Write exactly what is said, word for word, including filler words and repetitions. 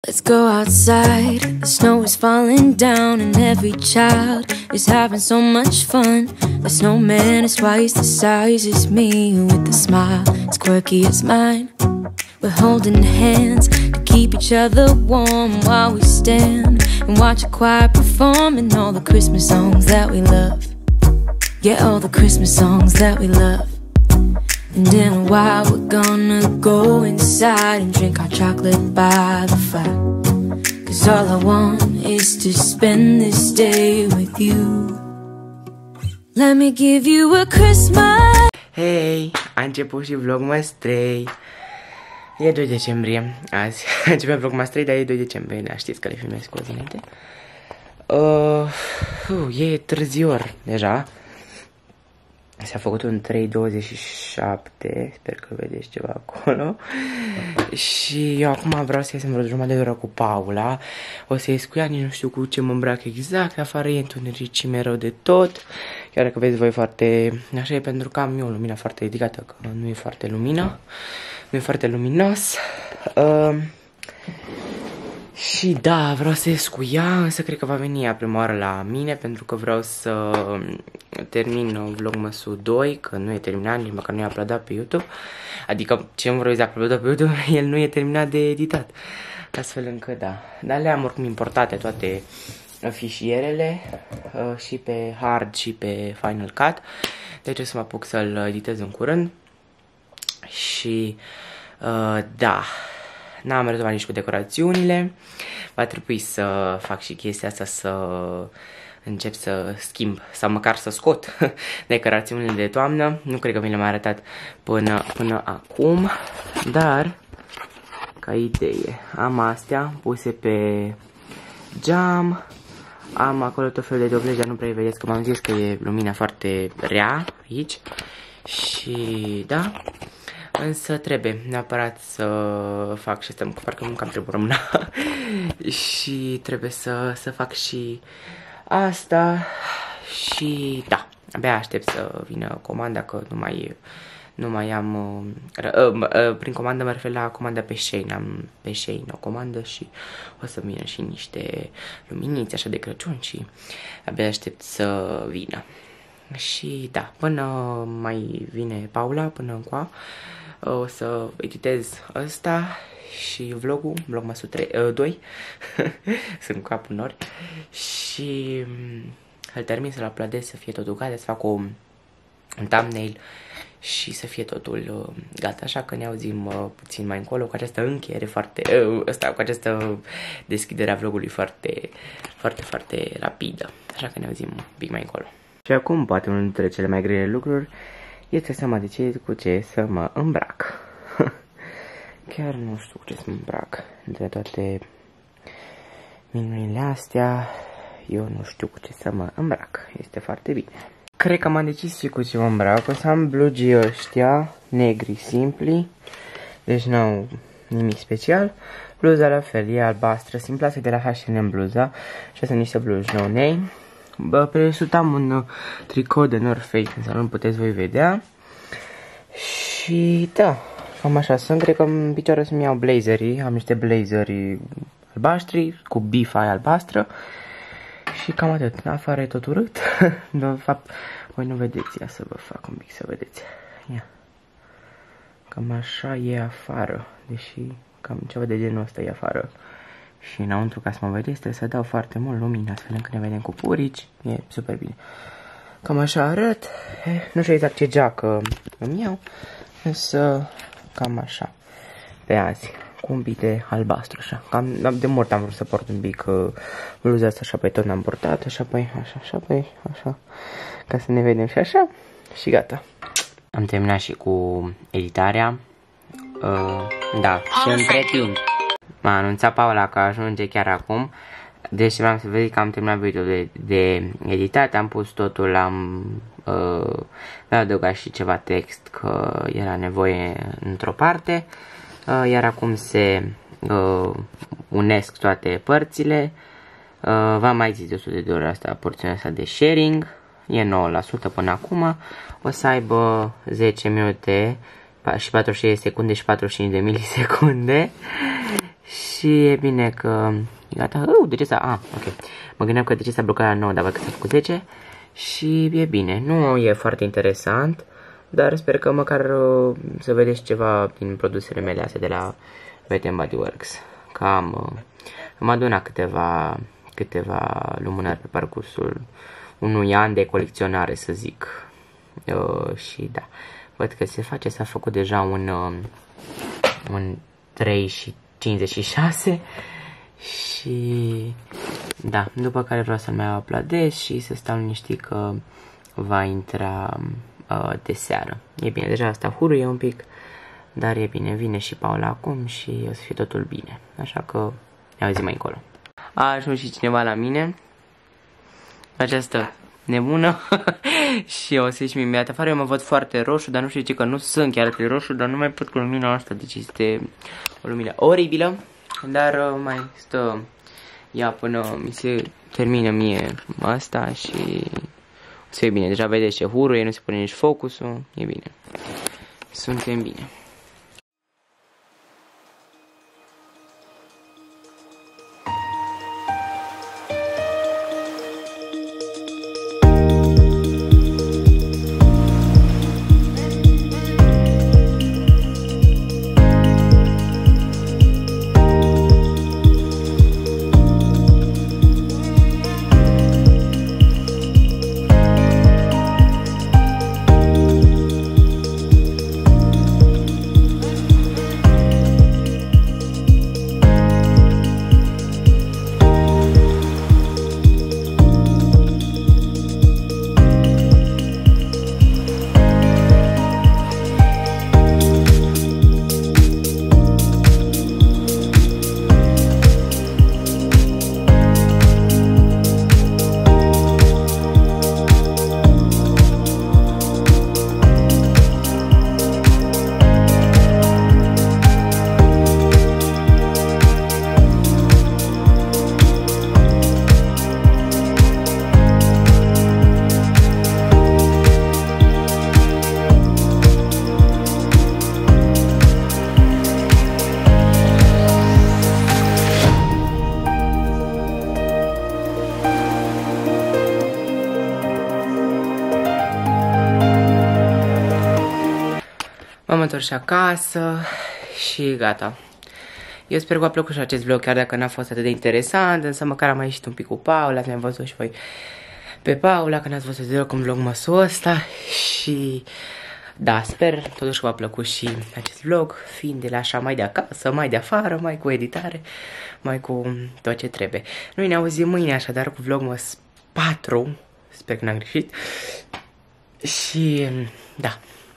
Let's go outside, the snow is falling down and every child is having so much fun. The snowman is twice the size as me with a smile as quirky as mine. We're holding hands to keep each other warm while we stand and watch a choir performing all the Christmas songs that we love. Yeah, all the Christmas songs that we love. And in a while we're gonna go inside and drink our chocolate by the fire. Cause all I want is to spend this day with you. Let me give you a Christmas. Hei, a început și Vlogmas trei. E doi decembrie azi. Începea Vlogmas trei, dar e doi decembrie. Da, știți că le filmez cu o zi înainte. uh, uh, E târziu deja. S-a făcut un trei douăzeci și șapte, sper că vedeți ceva acolo. Și eu acum vreau să iasem vreo jumătate de oră cu Paula. O să ies cu ea, nici nu știu cu ce mă îmbrac exact. Afară e întunericime rău de tot. Chiar dacă vezi voi foarte... Așa e pentru că am eu lumina foarte ridicată, că nu e foarte lumină. Nu e foarte luminos. uh, Și da, vreau să ies cu ea, însă cred că va veni ea prima oară la mine, pentru că vreau să termin Vlogmasul doi, că nu e terminat, nici măcar nu e uploadat pe YouTube. Adică ce nu vreau să uploadat pe YouTube, el nu e terminat de editat. Astfel încât da. Dar le-am oricum importate toate fișierele, și pe Hard și pe Final Cut. Deci trebuie să mă apuc să-l editez în curând. Și uh, da... N-am rezolvat nici cu decorațiunile. Va trebui să fac și chestia asta, să încep să schimb sau măcar să scot decorațiunile de toamnă. Nu cred că mi le-am arătat până, până acum. Dar, ca idee, am astea puse pe geam. Am acolo tot felul de doblezi, dar nu prea vedeți că m-am zis că e lumina foarte rea aici. Și da... Însă trebuie neapărat să fac și asta, parcă nu cam trebuie rămâna. Și trebuie să, să fac și asta. Și da, abia aștept să vină comanda, că nu mai, nu mai am... Uh, uh, uh, prin comandă mă refer la comanda pe Shein. Am pe Shein o comandă și o să vină și niște luminițe așa de Crăciun și abia aștept să vină. Și da, până mai vine Paula, până încoa, o să editez ăsta și vlogul, Vlogmasul doi, sunt capul nori, și îl termin să-l uploadez, să fie totul gata, să fac o, un thumbnail și să fie totul gata, așa că ne auzim uh, puțin mai încolo cu această încheiere foarte, uh, ăsta, cu această deschidere a vlogului foarte, foarte, foarte rapidă, așa că ne auzim un pic mai încolo. Și acum, poate unul dintre cele mai grele lucruri este să mă decid cu ce să mă îmbrac. Chiar nu știu cu ce să mă îmbrac. Între toate minunile astea, eu nu știu cu ce să mă îmbrac. Este foarte bine. Cred că m-am decis și cu ce mă îmbrac. O să am blugii ăștia, negri, simpli. Deci n-au nimic special. Bluza la fel, e albastră, simplă, asta de la H and M bluza. Și astea sunt niște blugi no name. Bă, pe restul am un uh, tricou de North Face, în salon puteți voi vedea. Și da, cam așa sunt. Cred că în picioare să-mi iau blazerii. Am niște blazeri albaștri cu bifa albastră. Și cam atât. Afară e tot urât. De fapt, voi nu vedeți. Ia să vă fac un pic să vedeți. Ia. Cam așa e afară. Deși cam ceva de genul ăsta e afară. Și înăuntru, ca să mă vedeți, trebuie să dau foarte mult lumină, astfel încât ne vedem cu purici. E super bine. Cam așa arăt. Eh, nu știu exact ce geacă îmi iau, însă cam așa. Pe azi, cu un pic de albastru, așa. Cam de mult am vrut să port un pic uh, bluza asta, așa, pe tot n-am portat, așa, păi, așa, așa, păi, așa. Ca să ne vedem și așa. Și gata. Am terminat și cu editarea. Uh, da, și între timp m-a anunțat Paula că ajunge chiar acum. Deci vreau să vedeți că am terminat videoul de, de editat. Am pus totul, am uh, mi-am adăugat și ceva text că era nevoie într-o parte, uh, iar acum se uh, unesc toate părțile. uh, V-am mai zis de o sută de ori asta, porțiunea asta de sharing. E nouă la sută până acum. O să aibă zece minute și patruzeci și șase de secunde și patruzeci și cinci de milisecunde. Și Și e bine că e gata. Uh, de ce s-a... Ah, ok. Mă gândeam că de ce s-a blocat la nouă, dar văd că s-a făcut zece. Și e bine. Nu e foarte interesant, dar sper că măcar uh, să vedeți ceva din produsele mele astea de la Bath and Body Works. Că am, uh, am adunat câteva, câteva lumânări pe parcursul unui an de colecționare, să zic. Uh, și da, văd că se face, s-a făcut deja un, uh, un trei și cincizeci și șase. Și da, după care vreau să-l mai uploadez și să stau liniștit că va intra uh, de seară. E bine, deja asta huruie un pic, dar e bine, vine și Paula acum și o să fie totul bine. Așa că ne auzim mai încolo. A ajuns și cineva la mine, această nebună și o să ieși imediat afară. Eu mă văd foarte roșu, dar nu știu ce, că nu sunt chiar atât roșu, dar nu mai pot cu lumina asta, deci este o lumină oribilă. Dar uh, mai stă ea până mi se termină mie asta și o să fie bine. Deja vedeți ce huruie, nu se pune nici focusul, e bine. Suntem bine. M-am întors acasă și gata. Eu sper că v-a plăcut și acest vlog, chiar dacă n-a fost atât de interesant, însă măcar am mai ieșit un pic cu Paula, ați mai văzut și voi pe Paula, că n-ați văzut deloc în vlogmasul ăsta. Și da, sper totuși că v-a plăcut și acest vlog, fiind de la așa mai de acasă, mai de afară, mai cu editare, mai cu tot ce trebuie. Noi ne auzim mâine așadar cu vlogmas patru, sper că n-am greșit. Și da,